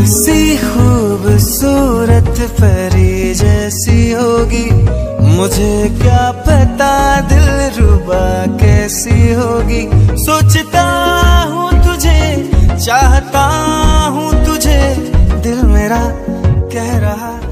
सी खूबसूरत परी जैसी होगी, मुझे क्या पता दिलरुबा कैसी होगी। सोचता हूँ तुझे, चाहता हूँ तुझे, दिल मेरा कह रहा